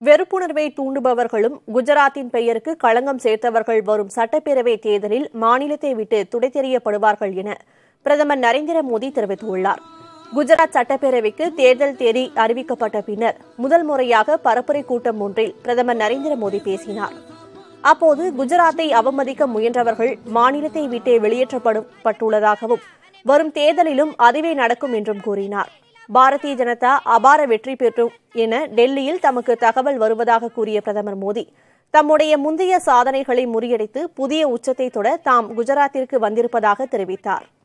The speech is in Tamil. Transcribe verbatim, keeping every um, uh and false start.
வெறுப்புணர்வை தூண்டுபவர்களும் குஜராத்தின் பெயருக்கு களங்கம் சேர்த்தவர்கள் வரும் சட்டப்பேரவை தேர்தலில் மாநிலத்தை விட்டு துடைத்தெறியப்படுவார்கள் என பிரதமர் நரேந்திர மோடி தெரிவித்துள்ளார். குஜராத் சட்டப்பேரவைக்கு தேர்தல் தேதி அறிவிக்கப்பட்ட பின்னர் முதல் முறையாக பரப்புரை கூட்டம் ஒன்றில் பிரதமர் நரேந்திர மோடி பேசினார். அப்போது குஜராத்தை அவமதிக்க முயன்றவர்கள் மாநிலத்தை விட்டே வெளியேற்றப்பட்டுள்ளதாகவும் வரும் தேர்தலிலும் அதுவே நடக்கும் என்றும் கூறினார். பாரதிய ஜனதா அபார வெற்றி பெற்றும் என டெல்லியில் தமக்கு தகவல் வருவதாக கூறிய பிரதமர் மோடி, தம்முடைய முந்தைய சாதனைகளை முறியடித்து புதிய உச்சத்தை தொட தாம் குஜராத்திற்கு வந்திருப்பதாக தெரிவித்தார்.